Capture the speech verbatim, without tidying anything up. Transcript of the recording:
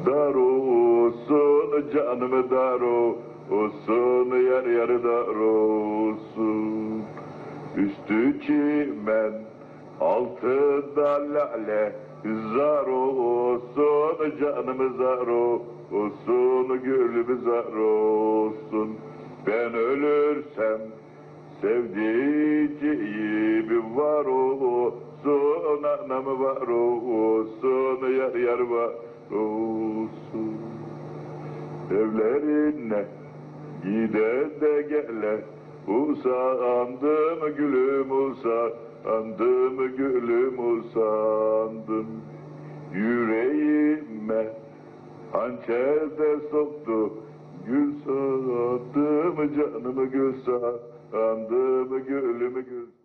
dar olsun canım dar olsun yar yar dar olsun. Üstü çimen altında lale zar olsun canım zar olsun gülüm zar olsun. Ben ölürsem sevdiceğim var olsun, anam var olsun, yar yar var olsun. Evlerine gide de gele, usandım gülüm usandım gülüm usandım. Yüreğime hançer de soktu, gül sandım canımı gül sandım gülümü gül.